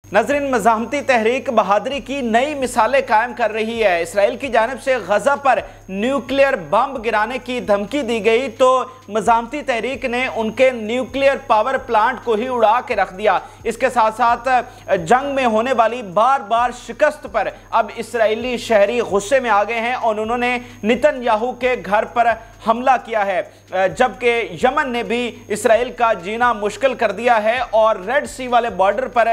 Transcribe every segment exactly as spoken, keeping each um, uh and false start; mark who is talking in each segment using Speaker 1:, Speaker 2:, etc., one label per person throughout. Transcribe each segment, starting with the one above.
Speaker 1: नाज़रीन, मज़ाहमती तहरीक बहादुरी की नई मिसालें कायम कर रही है। इसराइल की जानिब से गजा पर न्यूक्लियर बम गिराने की धमकी दी गई तो मज़ाहमती तहरीक ने उनके न्यूक्लियर पावर प्लांट को ही उड़ा के रख दिया। इसके साथ साथ जंग में होने वाली बार बार शिकस्त पर अब इसराइली शहरी गुस्से में आ गए हैं और उन्होंने नेतन्याहू के घर पर हमला किया है, जबकि यमन ने भी इसराइल का जीना मुश्किल कर दिया है और रेड सी वाले बॉर्डर पर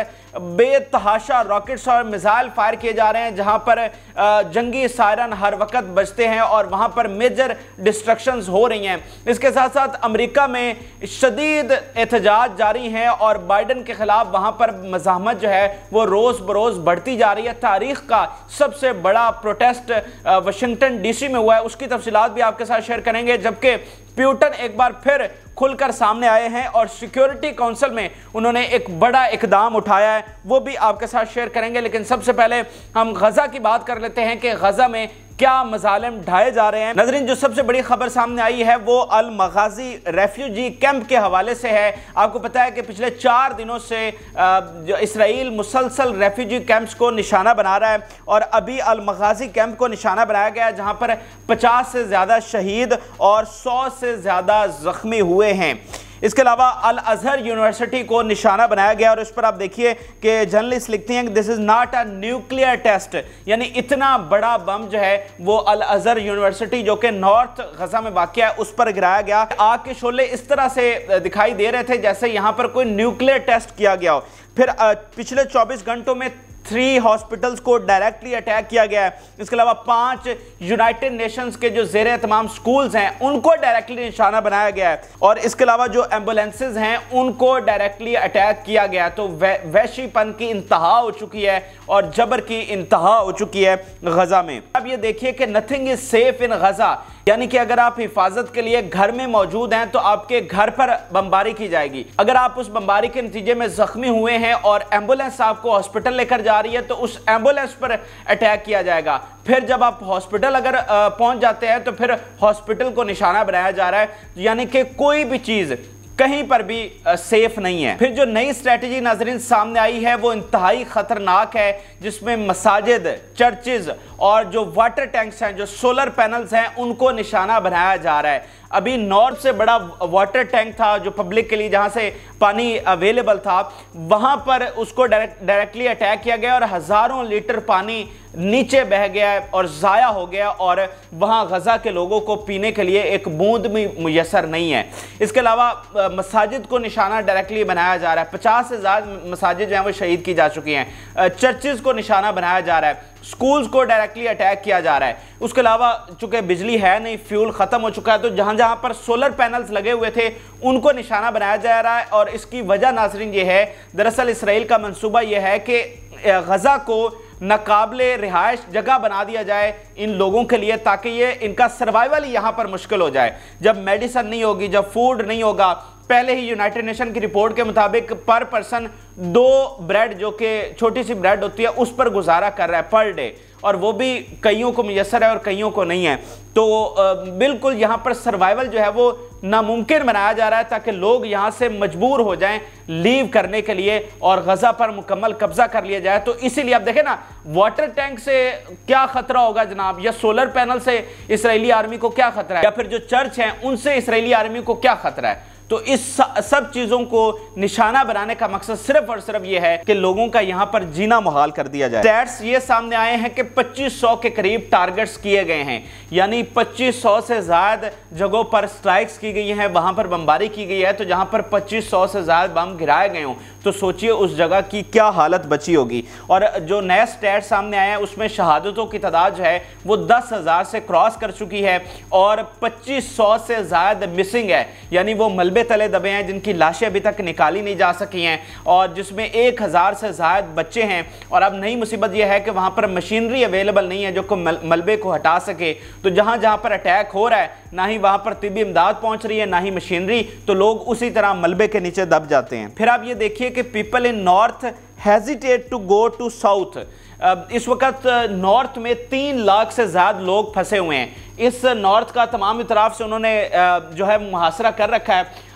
Speaker 1: बेतहाशा रॉकेट्स और मिसाइल फायर किए जा रहे हैं, जहां पर जंगी सायरन हर वक्त बजते हैं और वहां पर मेजर डिस्ट्रक्शंस हो रही हैं। इसके साथ साथ अमेरिका में शदीद एहतजाज जारी हैं और बाइडन के खिलाफ वहां पर मज़ाहमत जो है वो रोज़ बरोज़ बढ़ती जा रही है। तारीख का सबसे बड़ा प्रोटेस्ट वाशिंगटन डीसी में हुआ है, उसकी तफसीलात भी आपके साथ शेयर करेंगे। जबकि प्यूटन एक बार फिर खुलकर सामने आए हैं और सिक्योरिटी काउंसिल में उन्होंने एक बड़ा इकदाम उठाया है, वो भी आपके साथ शेयर करेंगे। लेकिन सबसे पहले हम गजा की बात कर लेते हैं कि गजा में क्या मजालिम ढाए जा रहे हैं। नाज़रीन, जो सबसे बड़ी खबर सामने आई है वो अल मगाजी रेफ्यूजी कैंप के हवाले से है। आपको पता है कि पिछले चार दिनों से जो इसराइल मुसलसल रेफ्यूजी कैंप्स को निशाना बना रहा है और अभी अल मगाजी कैंप को निशाना बनाया गया है, जहां पर पचास से ज़्यादा शहीद और सौ से ज़्यादा ज़ख्मी हुए हैं। इसके अलावा अल अजहर यूनिवर्सिटी को निशाना बनाया गया और इस पर आप देखिए कि जर्नलिस्ट लिखते हैं कि this is not a nuclear test, यानी इतना बड़ा बम जो है वो अल अजहर यूनिवर्सिटी जो कि नॉर्थ गजा में वाक़या है उस पर गिराया गया। आग के शोले इस तरह से दिखाई दे रहे थे जैसे यहाँ पर कोई न्यूक्लियर टेस्ट किया गया हो। फिर पिछले चौबीस घंटों में थ्री हॉस्पिटल्स को डायरेक्टली अटैक किया गया है। इसके अलावा पांच यूनाइटेड नेशंस के जो ज़ेरे तमाम स्कूल्स हैं उनको डायरेक्टली निशाना बनाया गया है और इसके अलावा जो एम्बुलेंसेज हैं उनको डायरेक्टली अटैक किया गया। तो वहशीपन की इंतहा हो चुकी है और जबर की इंतहा हो चुकी है गजा में। अब ये देखिए कि nothing is safe in Gaza, यानी कि अगर आप हिफाजत के लिए घर में मौजूद हैं तो आपके घर पर बमबारी की जाएगी। अगर आप उस बमबारी के नतीजे में जख्मी हुए हैं और एम्बुलेंस आपको हॉस्पिटल लेकर जा रही है तो उस एम्बुलेंस पर अटैक किया जाएगा। फिर जब आप हॉस्पिटल अगर पहुंच जाते हैं तो फिर हॉस्पिटल को निशाना बनाया जा रहा है, यानी कि कोई भी चीज कहीं पर भी सेफ नहीं है। फिर जो नई स्ट्रेटजी नाज़रीन सामने आई है वो इंतहाई खतरनाक है, जिसमें मसाजिद, चर्चेज और जो वाटर टैंक्स हैं, जो सोलर पैनल्स हैं, उनको निशाना बनाया जा रहा है। अभी नॉर्थ से बड़ा वाटर टैंक था जो पब्लिक के लिए, जहां से पानी अवेलेबल था, वहां पर उसको डायरेक्ट डायरेक्टली अटैक किया गया और हजारों लीटर पानी नीचे बह गया है और ज़ाया हो गया और वहां गजा के लोगों को पीने के लिए एक बूंद भी मुयसर नहीं है। इसके अलावा मसाजिद को निशाना डायरेक्टली बनाया जा रहा है। पचास से ज़्यादा मसाजिद जो हैं वो शहीद की जा चुकी हैं। चर्चेज को निशाना बनाया जा रहा है, स्कूल्स को डायरेक्टली अटैक किया जा रहा है। उसके अलावा चूंकि बिजली है नहीं, फ्यूल खत्म हो चुका है, तो जहां जहां पर सोलर पैनल्स लगे हुए थे उनको निशाना बनाया जा रहा है। और इसकी वजह नाज़रीन ये है, दरअसल इसराइल का मंसूबा यह है कि गजा को नाकाबिले रिहाइश जगह बना दिया जाए इन लोगों के लिए, ताकि ये इनका सर्वाइवल ही यहाँ पर मुश्किल हो जाए। जब मेडिसिन नहीं होगी, जब फूड नहीं होगा, पहले ही यूनाइटेड नेशन की रिपोर्ट के मुताबिक पर पर्सन दो ब्रेड, जो कि छोटी सी ब्रेड होती है, उस पर गुजारा कर रहा है पर डे, और वो भी कईयों को मुयसर है और कईयों को नहीं है। तो बिल्कुल यहाँ पर सर्वाइवल जो है वो नामुमकिन बनाया जा रहा है ताकि लोग यहाँ से मजबूर हो जाएं लीव करने के लिए और गजा पर मुकम्मल कब्जा कर लिया जाए। तो इसीलिए आप देखें ना, वाटर टैंक से क्या खतरा होगा जनाब, या सोलर पैनल से इसराइली आर्मी को क्या खतरा है, या फिर जो चर्च हैं उनसे इसराइली आर्मी को क्या खतरा है। तो इस सब चीजों को निशाना बनाने का मकसद सिर्फ और सिर्फ यह है कि लोगों का यहां पर जीना मुहाल कर दिया जाए। स्टैट्स ये सामने आए हैं कि पच्चीस सौ के करीब टारगेट्स किए गए हैं, यानी पच्चीस सौ से ज्यादा जगहों पर स्ट्राइक्स की गई हैं, वहां पर बमबारी की गई है। तो जहां पर पच्चीस सौ से ज्यादा बम गिराए गए हों तो सोचिए उस जगह की क्या हालत बची होगी। और जो नया स्टैट सामने आया है उसमें शहादतों की तादाद जो है वो दस हजार से क्रॉस कर चुकी है और पच्चीस सौ से ज्यादा मिसिंग है, यानी वो मलबे तले दबे हैं जिनकी लाशें अभी तक निकाली नहीं जा सकी हैं, और जिसमें एक हजार से ज्यादा बच्चे हैं। और अब नई मुसीबत यह है कि वहां पर मशीनरी अवेलेबल नहीं है जो को मल, मलबे को हटा सके। तो जहां जहां पर अटैक हो रहा है ना ही वहां पर तिब्बी इमदाद पहुंच रही है ना ही मशीनरी, तो लोग उसी तरह मलबे के नीचे दब जाते हैं। फिर आप ये देखिए कि people in north hesitate to go to south. इस वक्त नॉर्थ में तीन लाख से ज्यादा लोग फंसे हुए हैं। इस नॉर्थ का तमाम इतराफ से उन्होंने जो है मुहासरा कर रखा है।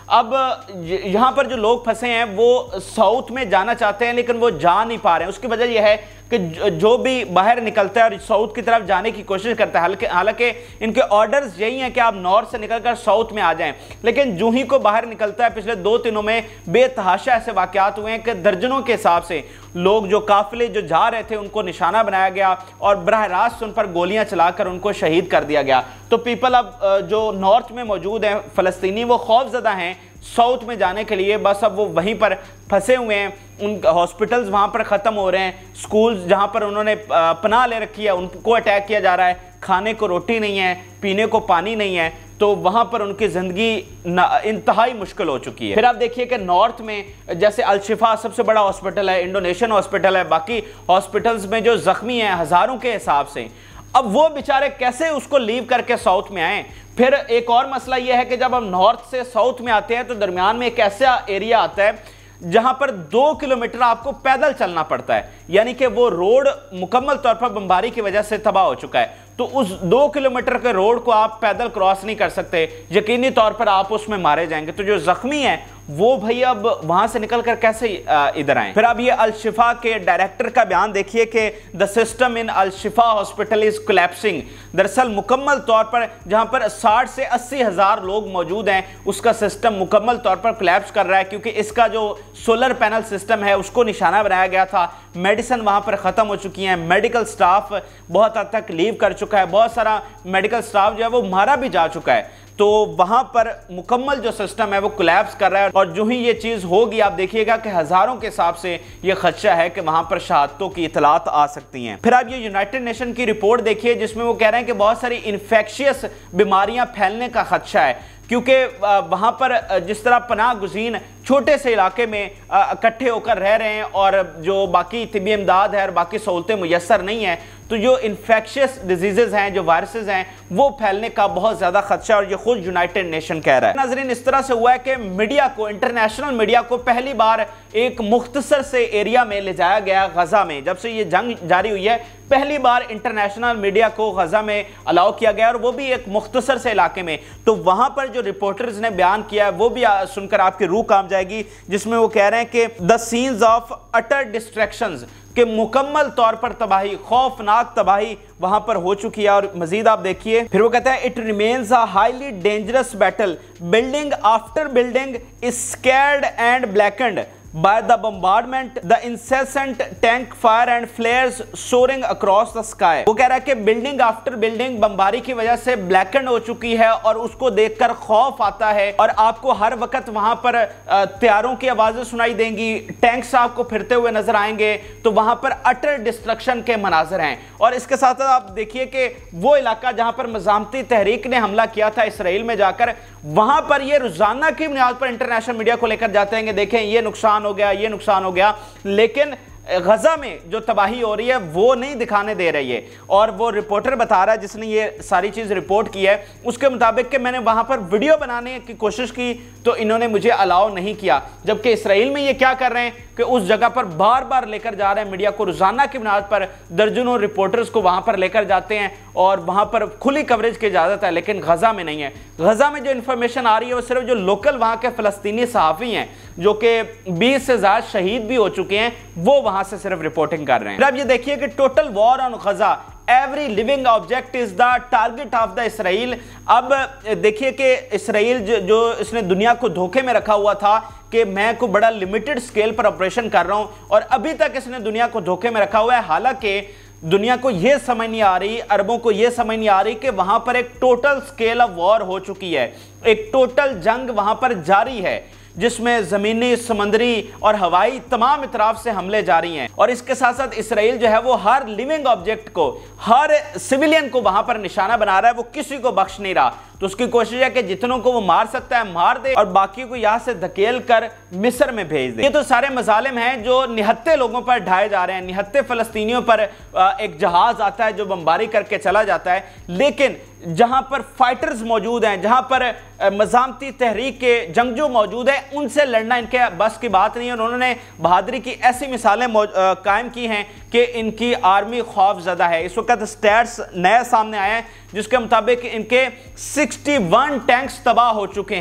Speaker 1: اب یہاں پر جو لوگ پھنسے ہیں وہ ساؤتھ میں جانا چاہتے ہیں لیکن وہ جا نہیں پا رہے ہیں۔ اس کی وجہ یہ ہے کہ جو بھی باہر نکلتا ہے اور ساؤتھ کی طرف جانے کی کوشش کرتا ہے، حالانکہ ان کے آرڈرز یہی ہیں کہ آپ نارتھ سے نکل کر ساؤتھ میں آ جائیں، لیکن جو ہی کو باہر نکلتا ہے پچھلے دو دنوں میں بے تحاشا ایسے واقعات ہوئے ہیں کہ درجنوں کے حساب سے لوگ جو قافلے جو جا رہے تھے ان کو نشانہ بنایا گیا اور براہ راست ان پر گولیاں چلا کر ان کو شہید کر دیا گیا۔ تو پیپل اب جو نارتھ میں موجود ہیں فلسطینی وہ خوف زدہ ہیں ساؤتھ میں جانے کے لیے، بس اب وہ وہیں پر پھنسے ہوئے ہیں۔ ان ہاسپٹلز وہاں پر ختم ہو رہے ہیں، سکولز جہاں پر انہوں نے پناہ لے رکھی ہے ان کو اٹیک کیا جا رہا ہے، کھانے کو روٹی نہیں ہے، پینے کو پانی نہیں ہے، تو وہاں پر ان کی زندگی انتہائی مشکل ہو چکی ہے۔ پھر آپ دیکھیے کہ نارتھ میں جیسے الشفا سب سے بڑا ہاسپٹل ہے، انڈونیشین ہاسپٹل ہے، باقی ہاسپٹلز میں جو زخمی ہیں ہزاروں کے حساب سے، اب وہ بیچارے کیسے اس کو لیو کر کے ساؤتھ میں آئیں۔ پھر ایک اور مسئلہ یہ ہے کہ جب ہم نارتھ سے ساؤتھ میں آتے ہیں تو درمیان میں ایک ایسا ایریا آتا ہے جہاں پر دو کلومیٹر آپ کو پیدل چلنا پڑتا ہے، یعنی کہ وہ روڈ مکمل طور پر بمباری کی وجہ سے تباہ ہو چکا ہے، تو اس دو کلومیٹر کے روڈ کو آپ پیدل کراس نہیں کر سکتے، یقینی طور پر آپ اس میں مارے جائیں گے۔ تو جو زخمی ہیں وہ بھئی اب وہاں سے نکل کر کیسے ادھر آئیں؟ پھر اب یہ الشفا کے ڈائریکٹر کا بیان دیکھیے کہ the system in Alshifa hospital is collapsing۔ دراصل مکمل طور پر جہاں پر ساٹھ سے اسی ہزار لوگ موجود ہیں اس کا سسٹم مکمل طور پر کلیپس کر رہا ہے، کیونکہ اس کا جو سولر پینل سسٹم ہے اس کو نشانہ بنایا گیا تھا۔ میڈیسن وہاں پر ختم ہو چکی ہیں، میڈیکل سٹاف بہت حد تک لیو کر چکا ہے، بہت سارا میڈیکل سٹاف جو ہے وہ مارا بھی جا چکا ہے، تو وہاں پر مکمل جو سسٹم ہے وہ کولیپس کر رہا ہے۔ اور جو ہی یہ چیز ہوگی آپ دیکھیے گا کہ ہزاروں کے حساب سے یہ خدشہ ہے کہ وہاں پر شہادتوں کی اطلاعات آ سکتی ہیں۔ پھر آپ یہ یونائٹڈ نیشن کی رپورٹ دیکھیے جس میں وہ کہہ رہے ہیں کہ بہت ساری انفیکشیس بیماریاں پھیلنے کا خدشہ ہے، کیونکہ وہاں پر جس طرح پناہ گزین چھوٹے سے علاقے میں اکٹھے ہو کر رہ رہے ہیں اور جو باقی طبی امداد ہے اور باقی سہولتیں میسر نہیں ہیں، تو جو انفیکشس ڈیزیزز ہیں، جو وائرسز ہیں، وہ پھیلنے کا بہت زیادہ خدشہ، اور یہ خود یونائٹڈ نیشن کہہ رہا ہے۔ ناظرین اس طرح سے ہوا ہے کہ میڈیا کو، انٹرنیشنل میڈیا کو پہلی بار ایک مختصر سے ایریا میں لے جایا گیا غزہ میں، جب سے یہ جنگ جاری ہوئی ہے پہلی بار انٹرنیشنل میڈیا کو غزہ میں الاؤ کیا گیا، اور وہ بھی ایک مختصر سے علاقے میں۔ تو وہاں پر جو رپورٹرز نے بیان کیا ہے وہ بھی سن کر آپ کی روح کانپ جائے گی، جس میں وہ کہہ رہے ہیں کہ the scenes of utter distractions، کہ مکمل طور پر تباہی، خوفناک تباہی وہاں پر ہو چکی ہے۔ اور مزید آپ دیکھیے پھر وہ کہتا ہے it remains a highly dangerous battle, building after building is scared and blackened by the bombardment, the incessant tank fire and flares soaring across the sky۔ وہ کہہ رہا ہے کہ بلڈنگ آفٹر بلڈنگ بمباری کی وجہ سے بلیکنڈ ہو چکی ہے اور اس کو دیکھ کر خوف آتا ہے، اور آپ کو ہر وقت وہاں پر طیاروں کی آوازیں سنائی دیں گی، ٹینکس آپ کو پھرتے ہوئے نظر آئیں گے، تو وہاں پر اٹر ڈسٹرکشن کے مناظر ہیں۔ اور اس کے ساتھ آپ دیکھیے کہ وہ علاقہ جہاں پر مزاحمتی تحریک نے حملہ کیا تھا اسرائیل میں جا کر، وہاں پر یہ روزانہ کی بنیاد پر انٹرنیشنل میڈیا کو لے کر جاتے ہیں کہ دیکھیں یہ نقصان ہو گیا، یہ نقصان ہو گیا، لیکن غزہ میں جو تباہی ہو رہی ہے وہ نہیں دکھانے دے رہی ہے۔ اور وہ رپورٹر بتا رہا ہے جس نے یہ ساری چیز رپورٹ کی ہے، اس کے مطابق کہ میں نے وہاں پر ویڈیو بنانے کی کوشش کی تو انہوں نے مجھے الاؤ نہیں کیا، جبکہ اسرائیل میں یہ کیا کر رہے ہیں کہ اس جگہ پر بار بار لے کر جا رہے ہیں میڈیا کو، روزانہ کی بنیاد پر درجنوں رپورٹرز کو وہاں پر لے کر جاتے ہیں اور وہاں پر کھلی کوریج کی اجازت ہے، لیکن غزہ میں نہیں ہے۔ غزہ میں جو انفارمیشن آ رہی ہے وہ صرف جو لوکل وہاں کے فلسطینی صحافی ہیں جو کہ بیس سے زیادہ شہید بھی ہو چکے ہیں، وہ وہاں سے صرف رپورٹنگ کر رہے ہیں۔ اب یہ دیکھیے کہ total war on Gaza, every living object is the target of the Israel. اب دیکھیے کہ اسرائیل جو اس نے دنیا کو دھوکے میں رکھا ہوا تھا کہ میں کو بڑا لیمیٹڈ سکیل پر آپریشن کر رہا ہوں، اور ابھی تک اس نے دنیا کو دھوکے میں رکھا ہوا ہے، حالانکہ دنیا کو یہ سمجھ نہیں آ رہی، عربوں کو یہ سمجھ نہیں آ رہی کہ وہاں پر ایک ٹوٹل سکیل آف وار ہو چکی ہے، ایک ٹوٹل جنگ وہاں پر جاری ہے جس میں زمینی، سمندری اور ہوائی تمام اطراف سے حملے جاری ہیں۔ اور اس کے ساتھ ساتھ اسرائیل جو ہے وہ ہر لیونگ آبجیکٹ کو، ہر سویلین کو وہاں پر نشانہ بنا رہا ہے، وہ کسی کو بخش نہیں رہا۔ تو اس کی کوشش ہے کہ جتنوں کو وہ مار سکتا ہے مار دے اور باقی کو یہاں سے دھکیل کر مصر میں بھیج دے۔ یہ تو سارے مظالم ہیں جو نہتے لوگوں پر ڈھائے جا رہے ہیں، نہتے فلسطینیوں پر ایک جہاز آتا ہے جو بمباری کر کے چلا جاتا ہے، لیکن جہاں پر فائٹرز موجود ہیں، جہاں پر مزاحمتی تحریک کے جنگجو موجود ہیں، ان سے لڑنا ان کے بس کی بات نہیں ہے۔ اور انہوں نے بہادری کی ایسی مثالیں قائم کی ہیں کہ ان کی آرمی خوف زدہ ہے۔ اس وقت سٹیٹس نئے سامنے آئے ہیں جس کے مطابق ان کے سکسٹی ون ٹینکس تباہ ہو چکے ہیں،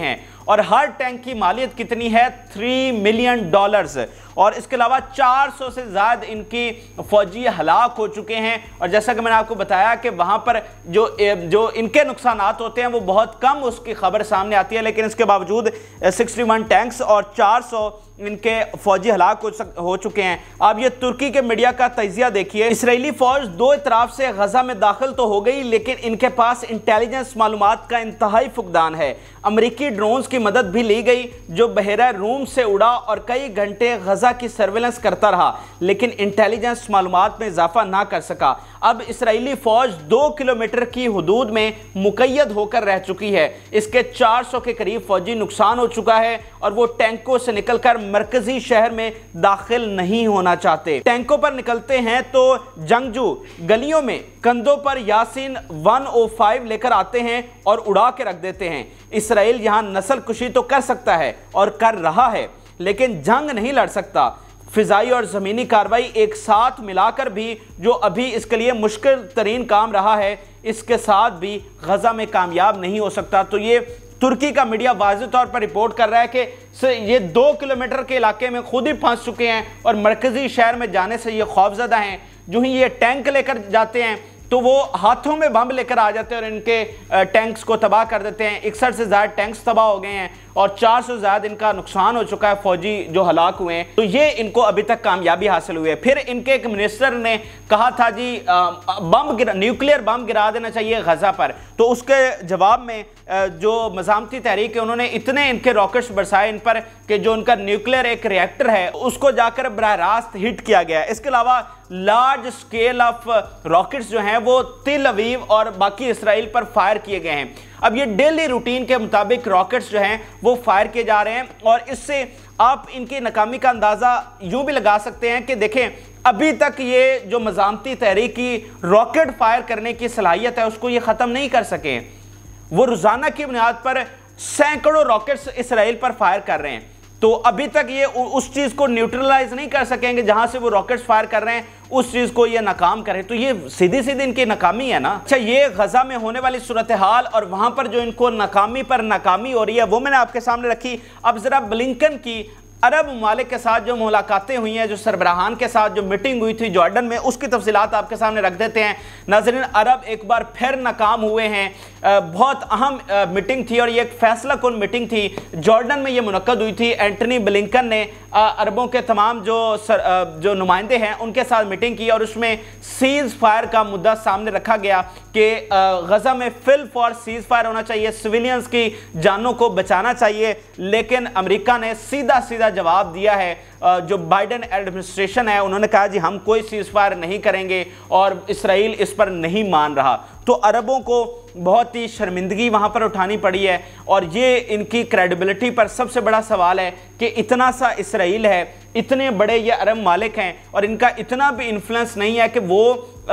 Speaker 1: और हर टैंक की मालियत कितनी है, थ्री मिलियन डॉलर्स। और इसके अलावा चार सौ से ज़्यादा इनकी फौजी हलाक हो चुके हैं। और जैसा कि मैंने आपको बताया कि वहाँ पर जो जो इनके नुकसानात होते हैं वो बहुत कम उसकी खबर सामने आती है, लेकिन इसके बावजूद इकसठ टैंक्स और चार सौ इनके फौजी हलाक हो, हो चुके हैं। अब ये तुर्की के मीडिया का तजिया देखिए। इसराइली फौज दो तरफ से गजा में दाखिल तो हो गई, लेकिन इनके पास इंटेलिजेंस मालूमात का इंतहाई फुकदान है। अमेरिकी ड्रोन्स की मदद भी ली गई जो बहरा रूम से उड़ा और कई घंटे गजा की सर्वेलेंस करता रहा, लेकिन इंटेलिजेंस मालूमात में इजाफा ना कर सका। अब इसराइली फौज दो किलोमीटर की हुदूद में मुकैयद होकर रह चुकी है। इसके चार सौ के करीब फौजी नुकसान हो चुका है और वो टैंकों से निकलकर मरकजी शहर में दाखिल नहीं होना चाहते। टैंकों पर निकलते हैं तो जंगजू गलियों में कंधों पर यासीन एक सौ पाँच लेकर आते हैं और उड़ा के रख देते हैं। इसराइल यहां नस्ल कुशी तो कर सकता है और कर रहा है, लेकिन जंग नहीं लड़ सकता। फिजाई और ज़मीनी कार्रवाई एक साथ मिलाकर भी, जो अभी इसके लिए मुश्किल तरीन काम रहा है, इसके साथ भी गजा में कामयाब नहीं हो सकता। तो ये तुर्की का मीडिया वाज़ेह तौर पर रिपोर्ट कर रहा है कि ये दो किलोमीटर के इलाके में खुद ही फंस चुके हैं और मरकजी शहर में जाने से ये खौफजदा हैं। जो ही ये टैंक लेकर जाते हैं तो वो हाथों में बम लेकर आ जाते हैं और इनके टैंक्स को तबाह कर देते हैं। इकसठ से ज़्यादा टैंक्स तबाह हो गए हैं और चार सौ से ज़्यादा इनका नुकसान हो चुका है, फौजी जो हलाक हुए हैं। तो ये इनको अभी तक कामयाबी हासिल हुई है। फिर इनके एक मिनिस्टर ने कहा था जी बम गिरा न्यूक्लियर बम गिरा देना चाहिए गजा पर, तो उसके जवाब में जो मज़ामती तहरीक है उन्होंने इतने इनके रॉकेट्स बरसाए इन पर कि जो उनका न्यूक्लियर एक रिएक्टर है उसको जाकर बराह रास्त हिट किया गया। इसके अलावा लार्ज स्केल ऑफ रॉकेट्स जो हैं वो तिल अवीव और बाकी इसराइल पर फायर किए गए हैं। अब ये डेली रूटीन के मुताबिक रॉकेट्स जो हैं वो फायर किए जा रहे हैं और इससे आप इनकी नाकामी का अंदाज़ा यूं भी लगा सकते हैं कि देखें अभी तक ये जो मज़ामती तहरीक की रॉकेट फायर करने की सलाहियत है उसको ये ख़त्म नहीं कर सके। वो रोज़ाना की बुनियाद पर सैकड़ों रॉकेट्स इसराइल पर फायर कर रहे हैं, तो अभी तक ये उस चीज़ को न्यूट्रलाइज नहीं कर सकेंगे जहां से वो रॉकेट्स फायर कर रहे हैं, उस चीज़ को ये नाकाम करें। तो ये सीधी सीधी इनकी नाकामी है ना। अच्छा, ये गजा में होने वाली सूरत हाल और वहां पर जो इनको नाकामी पर नाकामी हो रही है वो मैंने आपके सामने रखी। अब जरा ब्लिंकन की अरब ममालिक के साथ जो मुलाकातें हुई हैं, जो सरबराहान के साथ जो मीटिंग हुई थी जॉर्डन में, उसकी तफसीलात आपके सामने रख देते हैं। नाज़रीन, अरब एक बार फिर नाकाम हुए हैं। बहुत अहम मीटिंग थी और ये एक फैसला कुन मीटिंग थी। जॉर्डन में ये मुनक्कद हुई थी। एंटनी ब्लिंकन ने अरबों के तमाम जो सर, जो नुमाइंदे हैं उनके साथ मीटिंग की और उसमें सीज़ फायर का मुद्दा सामने रखा गया कि गजा में फिल फॉर सीज़ फायर होना चाहिए, सिविलियंस की जानों को बचाना चाहिए। लेकिन अमेरिका ने सीधा सीधा जवाब दिया है। जो बाइडेन एडमिनिस्ट्रेशन है उन्होंने कहा जी हम कोई सीज़ फायर नहीं करेंगे और इसराइल इस पर नहीं मान रहा। तो अरबों को बहुत ही शर्मिंदगी वहाँ पर उठानी पड़ी है और ये इनकी क्रेडिबिलिटी पर सबसे बड़ा सवाल है कि इतना सा इसराइल है, इतने बड़े ये अरब मालिक हैं और इनका इतना भी इन्फ्लुएंस नहीं है कि वो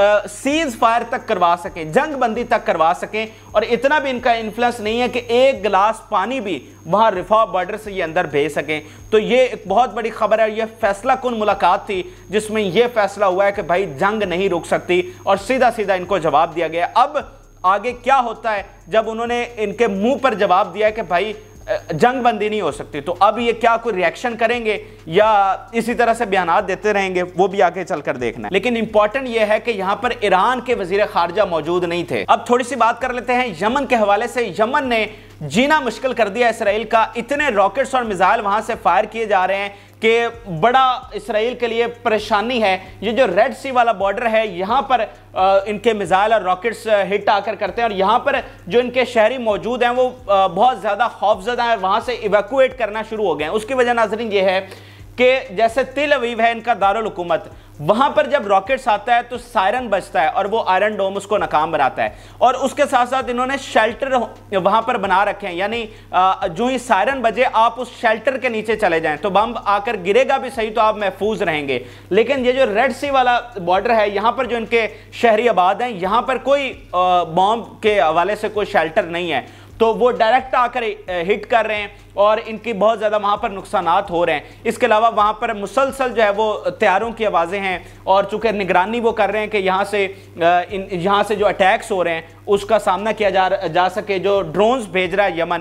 Speaker 1: सीज़ फायर तक करवा सकें, जंग बंदी तक करवा सकें, और इतना भी इनका इन्फ्लुएंस नहीं है कि एक गिलास पानी भी वहाँ रिफा बॉर्डर से ये अंदर भेज सकें। तो ये एक बहुत बड़ी खबर है। ये फैसला कुन मुलाकात थी जिसमें यह फैसला हुआ है कि भाई जंग नहीं रुक सकती और सीधा सीधा इनको जवाब दिया गया। अब आगे क्या होता है जब उन्होंने इनके मुंह पर जवाब दिया कि भाई जंग बंदी नहीं हो सकती, तो अब ये क्या कोई रिएक्शन करेंगे या इसी तरह से बयानात देते रहेंगे, वो भी आगे चलकर देखना है। लेकिन इंपॉर्टेंट ये है कि यहां पर ईरान के वजीर खारजा मौजूद नहीं थे। अब थोड़ी सी बात कर लेते हैं यमन के हवाले से। यमन ने जीना मुश्किल कर दिया इसराइल का। इतने रॉकेट्स और मिसाइल वहां से फायर किए जा रहे हैं कि बड़ा इसराइल के लिए परेशानी है। ये जो रेड सी वाला बॉर्डर है यहाँ पर आ, इनके मिसाइल और रॉकेट्स हिट आकर करते हैं और यहाँ पर जो इनके शहरी मौजूद हैं वो आ, बहुत ज़्यादा खौफजदा है, वहाँ से इवैक्यूएट करना शुरू हो गए हैं। उसकी वजह नाज़रीन ये है कि जैसे तिल अवीव है इनका दारुल हुकूमत, वहां पर जब रॉकेट्स आता है तो सायरन बजता है और वो आयरन डोम उसको नाकाम बनाता है। और उसके साथ साथ इन्होंने शेल्टर वहां पर बना रखे हैं, यानी जो ही सायरन बजे आप उस शेल्टर के नीचे चले जाएं तो बम आकर गिरेगा भी सही तो आप महफूज रहेंगे। लेकिन ये जो रेड सी वाला बॉर्डर है यहाँ पर जो इनके शहरी आबाद हैं, यहाँ पर कोई बॉम्ब के हवाले से कोई शेल्टर नहीं है। تو وہ ڈائریکٹ آ کر ہٹ کر رہے ہیں اور ان کی بہت زیادہ وہاں پر نقصانات ہو رہے ہیں۔ اس کے علاوہ وہاں پر مسلسل جو ہے وہ طیاروں کی آوازیں ہیں اور چونکہ نگرانی وہ کر رہے ہیں کہ یہاں سے یہاں سے جو اٹیکس ہو رہے ہیں اس کا سامنا کیا جا جا سکے، جو ڈرونز بھیج رہا ہے یمن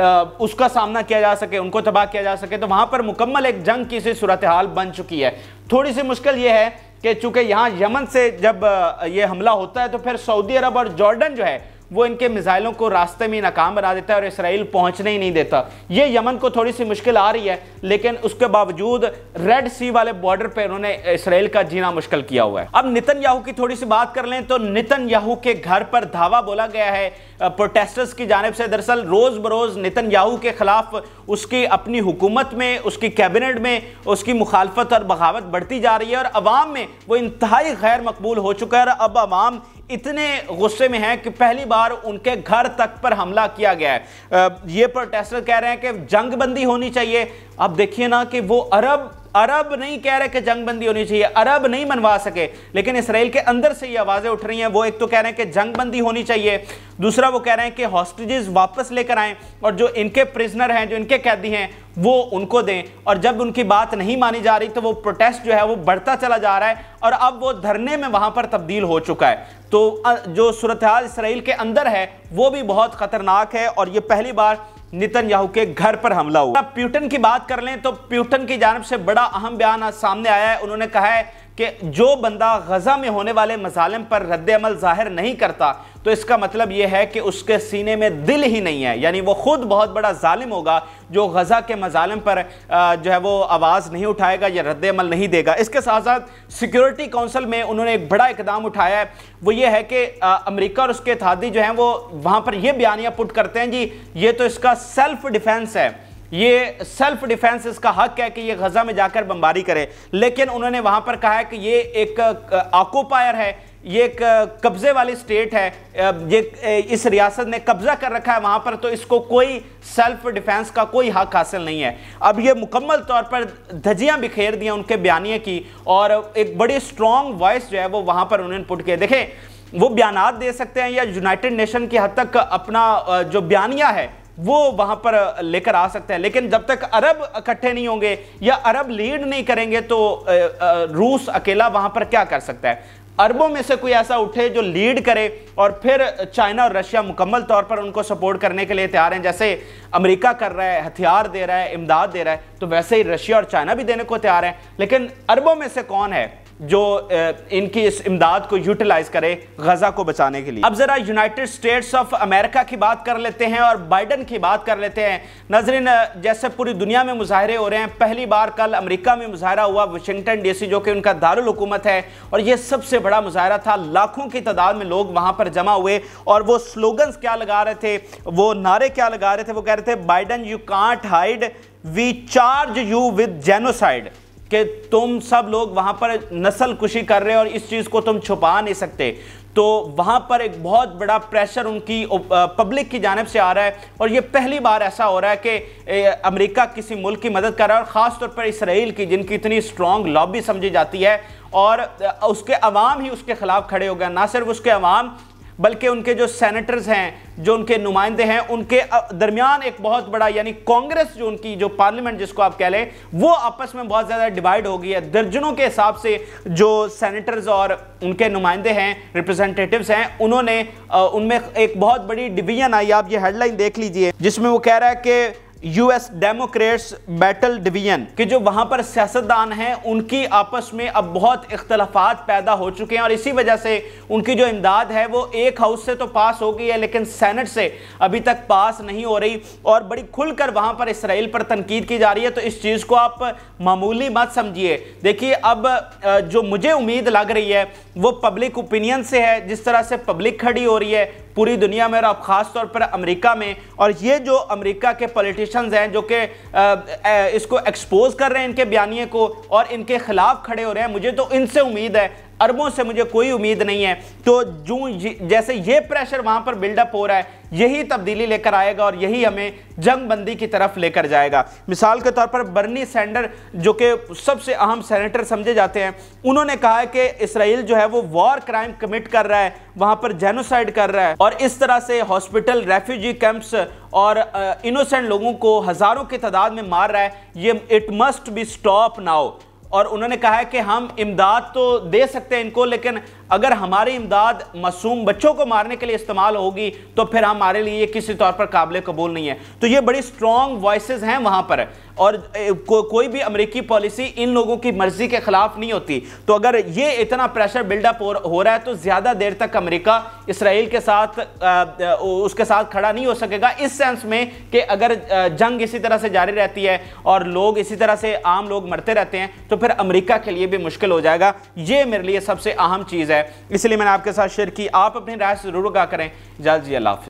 Speaker 1: اس کا سامنا کیا جا سکے، ان کو تباہ کیا جا سکے۔ تو وہاں پر مکمل ایک جنگ کی سی صورتحال بن چکی ہے۔ تھوڑی سی مشکل یہ ہے کہ چونکہ یہاں یمن سے جب یہ حملہ ہوتا ہے تو پھر سعودی عرب اور جارڈن جو ہے وہ ان کے میزائلوں کو راستے میں ناکام بنا دیتا ہے اور اسرائیل پہنچنے ہی نہیں دیتا۔ یہ یمن کو تھوڑی سی مشکل آ رہی ہے، لیکن اس کے باوجود ریڈ سی والے بارڈر پہ انہوں نے اسرائیل کا جینا مشکل کیا ہوا ہے۔ اب نتن یاہو کی تھوڑی سی بات کر لیں تو نتن یاہو کے گھر پر دھاوا بولا گیا ہے پروٹیسٹرز کی جانب سے۔ دراصل روز بروز نتن یاہو کے خلاف اس کی اپنی حکومت میں، اس کی کیبنٹ میں اس کی مخالفت اور بغاوت بڑھتی جا رہی ہے اور عوام میں وہ انتہائی غیر مقبول ہو چکا ہے۔ اور اب عوام اتنے غصے میں ہیں کہ پہلی بار ان کے گھر تک پر حملہ کیا گیا ہے۔ یہ پروٹیسٹر کہہ رہے ہیں کہ جنگ بندی ہونی چاہیے۔ اب دیکھیے نا کہ وہ عرب عرب نہیں کہہ رہے کہ جنگ بندی ہونی چاہیے، عرب نہیں منوا سکے، لیکن اسرائیل کے اندر سے یہ آوازیں اٹھ رہی ہیں۔ وہ ایک تو کہہ رہے ہیں کہ جنگ بندی ہونی چاہیے، دوسرا وہ کہہ رہے ہیں کہ ہاسٹیجز واپس لے کر آئیں اور جو ان کے پریزنر ہیں، جو ان کے قیدی ہیں وہ ان کو دیں۔ اور جب ان کی بات نہیں مانی جا رہی تو وہ پروٹیسٹ جو ہے وہ بڑھتا چلا جا رہا ہے اور اب وہ دھرنے میں وہاں پر تبدیل ہو چکا ہے۔ تو جو صورتحال اسرائیل کے اندر ہے وہ بھی بہت خطرناک ہے اور یہ پہلی بار نتن یاہو کے گھر پر حملہ ہوا۔ پیوٹن کی بات کر لیں تو پیوٹن کی جانب سے بڑا اہم بیان سامنے آیا ہے۔ انہوں نے کہا ہے کہ جو بندہ غزہ میں ہونے والے مظالم پر رد عمل ظاہر نہیں کرتا تو اس کا مطلب یہ ہے کہ اس کے سینے میں دل ہی نہیں ہے، یعنی وہ خود بہت بڑا ظالم ہوگا جو غزہ کے مظالم پر جو ہے وہ آواز نہیں اٹھائے گا یا رد عمل نہیں دے گا۔ اس کے ساتھ ساتھ سیکیورٹی کونسل میں انہوں نے ایک بڑا اقدام اٹھایا ہے، وہ یہ ہے کہ امریکہ اور اس کے اتحادی جو ہیں وہ وہاں پر یہ بیانیہ پٹ کرتے ہیں جی یہ تو اس کا سیلف ڈیفینس ہے، یہ سیلف ڈیفینس اس کا حق ہے کہ یہ غزہ میں جا کر بمباری کرے، لیکن انہوں نے وہاں پر کہا ہے کہ یہ ایک آکوپائر ہے، یہ ایک قبضے والی سٹیٹ ہے، یہ اس ریاست نے قبضہ کر رکھا ہے وہاں پر، تو اس کو کوئی سیلف ڈیفینس کا کوئی حق حاصل نہیں ہے۔ اب یہ مکمل طور پر دھجیاں بکھیر دیا ان کے بیانیے کی اور ایک بڑی سٹرونگ وائس جو ہے وہ وہاں پر انہوں نے پٹ کیا۔ دیکھیں وہ بیانات دے سکتے ہیں یا یونائٹڈ نیشن کی حد تک اپنا جو بیانیہ ہے وہ وہاں پر لے کر آ سکتے ہیں، لیکن جب تک عرب اکٹھے نہیں ہوں گے یا عرب لیڈ نہیں کریں گے تو روس اکیلا وہاں پر کیا کر سکتا ہے؟ عربوں میں سے کوئی ایسا اٹھے جو لیڈ کرے اور پھر چائنا اور رشیا مکمل طور پر ان کو سپورٹ کرنے کے لیے تیار ہیں، جیسے امریکہ کر رہا ہے، ہتھیار دے رہا ہے، امداد دے رہا ہے، تو ویسے ہی رشیا اور چائنا بھی دینے کو تیار ہیں، لیکن عربوں میں سے کون ہے جو ان کی اس امداد کو یوٹیلائز کرے غزہ کو بچانے کے لیے؟ اب ذرا یونائٹڈ سٹیٹس آف امریکہ کی بات کر لیتے ہیں اور بائیڈن کی بات کر لیتے ہیں۔ ناظرین جیسے پوری دنیا میں مظاہرے ہو رہے ہیں، پہلی بار کل امریکہ میں مظاہرہ ہوا، واشنگٹن ڈی سی جو کہ ان کا دارالحکومت ہے، اور یہ سب سے بڑا مظاہرہ تھا، لاکھوں کی تعداد میں لوگ وہاں پر جمع ہوئے اور وہ سلوگنز کیا لگا رہے تھے، وہ نعرے کیا لگا رہے تھے؟ وہ کہہ رہے تھے Biden you can't hide we charge you with genocide, کہ تم سب لوگ وہاں پر نسل کشی کر رہے اور اس چیز کو تم چھپا نہیں سکتے۔ تو وہاں پر ایک بہت بڑا پریشر ان کی پبلک کی جانب سے آ رہا ہے اور یہ پہلی بار ایسا ہو رہا ہے کہ امریکہ کسی ملک کی مدد کر رہا ہے، اور خاص طور پر اسرائیل کی جن کی اتنی سٹرونگ لابی سمجھی جاتی ہے، اور اس کے عوام ہی اس کے خلاف کھڑے ہو گئے۔ نہ صرف اس کے عوام بلکہ ان کے جو سینیٹرز ہیں، جو ان کے نمائندے ہیں، ان کے درمیان ایک بہت بڑا یعنی کانگریس جو ان کی جو پارلیمنٹ جس کو آپ کہہ لیں وہ آپس میں بہت زیادہ ڈیوائیڈ ہو گئی ہے۔ درجنوں کے حساب سے جو سینیٹرز اور ان کے نمائندے ہیں، ریپرزنٹیٹیوز ہیں، انہوں نے ان میں ایک بہت بڑی ڈویژن آئی۔ آپ یہ ہیڈ لائن دیکھ لیجئے جس میں وہ کہہ رہا ہے کہ U S Democrats battle division, کہ جو وہاں پر سیاستدان ہیں ان کی آپس میں اب بہت اختلافات پیدا ہو چکے ہیں، اور اسی وجہ سے ان کی جو امداد ہے وہ ایک ہاؤس سے تو پاس ہو گئی ہے لیکن سینٹ سے ابھی تک پاس نہیں ہو رہی، اور بڑی کھل کر وہاں پر اسرائیل پر تنقید کی جا رہی ہے۔ تو اس چیز کو آپ معمولی مت سمجھیے۔ دیکھیے اب جو مجھے امید لگ رہی ہے وہ پبلک اوپینین سے ہے، جس طرح سے پبلک کھڑی ہو رہی ہے پوری دنیا میں اور اب خاص طور پر امریکہ میں، اور یہ جو امریکہ کے پولیٹیشنز ہیں جو کہ اس کو ایکسپوز کر رہے ہیں ان کے بیانیے کو اور ان کے خلاف کھڑے ہو رہے ہیں، مجھے تو ان سے امید ہے अरबों से मुझे कोई उम्मीद नहीं है। तो जो जैसे ये प्रेशर वहां पर बिल्डअप हो रहा है, यही तब्दीली लेकर आएगा और यही हमें जंग बंदी की तरफ लेकर जाएगा। मिसाल के तौर पर बर्नी सैंडर जो कि सबसे अहम सेनेटर समझे जाते हैं, उन्होंने कहा है कि इसराइल जो है वो वॉर क्राइम कमिट कर रहा है, वहां पर जेनोसाइड कर रहा है और इस तरह से हॉस्पिटल, रेफ्यूजी कैंप्स और इनोसेंट लोगों को हजारों की तादाद में मार रहा है। ये it must be stop now. और उन्होंने कहा है कि हम इमदाद तो दे सकते हैं इनको, लेकिन अगर हमारी इमदाद मासूम बच्चों को मारने के लिए इस्तेमाल होगी तो फिर हमारे लिए ये किसी तौर पर काबिल कबूल नहीं है। तो ये बड़ी स्ट्रॉन्ग वॉइसेस हैं वहां पर और को, कोई भी अमेरिकी पॉलिसी इन लोगों की मर्जी के खिलाफ नहीं होती। तो अगर ये इतना प्रेशर बिल्डअप हो, हो रहा है तो ज्यादा देर तक अमेरिका इसराइल के साथ आ, उसके साथ खड़ा नहीं हो सकेगा, इस सेंस में कि अगर जंग इसी तरह से जारी रहती है और लोग इसी तरह से आम लोग मरते रहते हैं तो फिर अमेरिका के लिए भी मुश्किल हो जाएगा। ये मेरे लिए सबसे अहम चीज है, इसलिए मैंने आपके साथ शेयर की। आप अपनी राय जरूर आगाह करें। जल्द जी, अल्लाह हाफ़िज़।